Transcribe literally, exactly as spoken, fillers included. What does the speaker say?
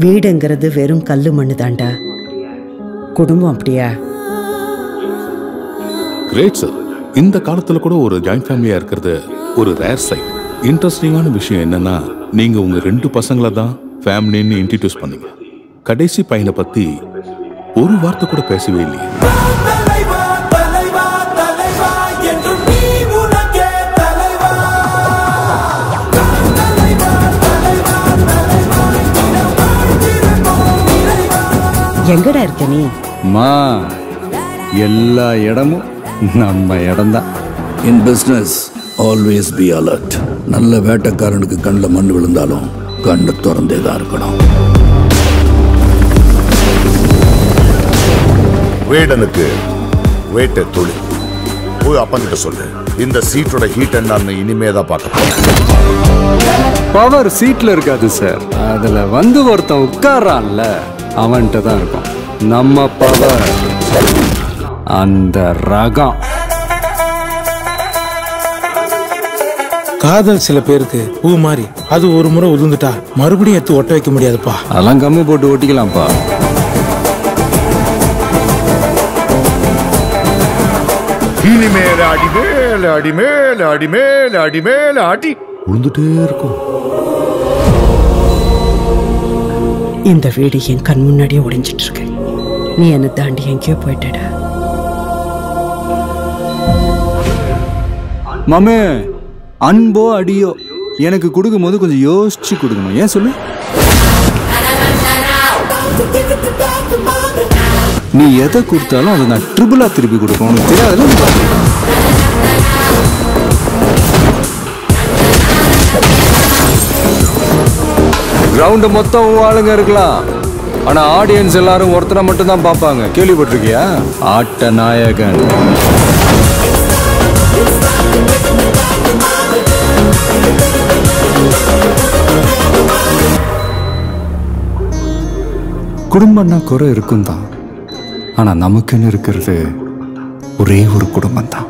வீடுங்கிறது வெறும் கல்லு மண்ணு தாண்டா. குடும்பம் அப்படியா? Great sir. இந்த காலத்துல கூட ஒரு ஜாயிண்ட் ஃபேமிலியா இருக்கிறது ஒரு ரேர் சைட். இன்ட்ரெஸ்டிங்கான விஷயம் என்னன்னா, நீங்க உங்க ரெண்டு பசங்களை தான் ஃபேமிலின்னு இன்ட்ரடியூஸ் பண்ணீங்க. கடைசி பையனை பத்தி ஒரு வார்த்தை கூட பேசவே இல்லையே. எங்கடா இருக்க நீ? மா, எல்லா இடமும் நம்ம இடம்தான். In business always be alert. நல்ல வேட்டைக்காரனுக்கு கண்ணில் மண் விழுந்தாலும் கண்ணு திறந்தே தான் இருக்கணும். வேடனுக்கு வேட்டை தொழில். போய் அப்பன்கிட்ட சொல்லு, இந்த சீட்டோட ஹீட் என்னன்னு இனிமேதான் பார்க்க. பவர் சீட்ல இருக்காது சார், அதுல வந்து ஒருத்தன் உட்கார்றான்ல அவன்கிட்ட தான் இருக்கும் நம்ம பவர். அந்த ரகம். காதல் சில பேருக்கு பூ மாதிரி, அது ஒரு முறை உதிர்ந்துட்டா மறுபடியும் எடுத்து ஒட்ட வைக்க முடியாதுப்பா. அதெல்லாம் கம்மி போட்டு ஒட்டிக்கலாம்ப்பா. இனிமேல அடி மேல அடி மேல அடி மேல அடி மேல அடி உழுந்துட்டே இருக்கும். இந்த வீடு என் கண் முன்னாடியே ஒளிஞ்சிட்டு இருக்கு. நீ என்ன தாண்டி எங்கேயோ போயிட்டட. மாமே, அன்போ அடியோ எனக்கு கொடுக்கும் போது கொஞ்சம் யோசிச்சு கொடுக்கணும். ஏன் சொல்லு? நீ எதை கொடுத்தாலும் அதை நான் ட்ரிபிளா திருப்பி கொடுப்பேன். உனக்கு தெரியாதுல்ல? கிரவுண்ட் மொத்தம் ஆளுங்க இருக்கலாம், ஆனா ஆடியன்ஸ் எல்லாரும் ஒருத்தரை மட்டும் தான் பார்ப்பாங்க. கேள்விப்பட்டிருக்கியா? ஆட்ட நாயகன். குடும்பம்னா குறை இருக்கும் தான், ஆனா நமக்குன்னு இருக்கிறது ஒரே ஒரு குடும்பம் தான்.